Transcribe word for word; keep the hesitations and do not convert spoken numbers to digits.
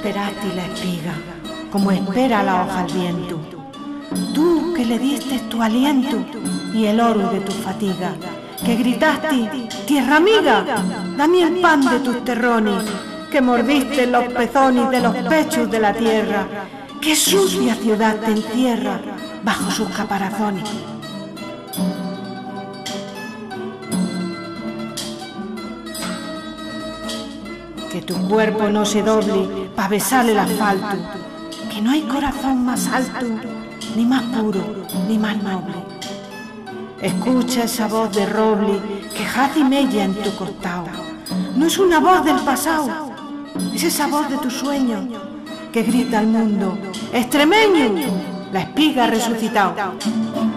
esperaste la espiga, como espera la hoja al viento. Tú que le diste tu aliento y el oro de tu fatiga, que gritaste, tierra amiga, dame el pan de tus terrones, que mordiste los pezones de los pechos de la tierra, que sucia ciudad te encierra bajo sus caparazones. Que tu cuerpo no se doble pa' besar el asfalto, que no hay corazón más alto, ni más puro, ni más noble. Escucha esa voz de roble que jace y mella en tu costado. No es una voz del pasado, es esa voz de tu sueño que grita al mundo: ¡extremeño! La espiga ha resucitado.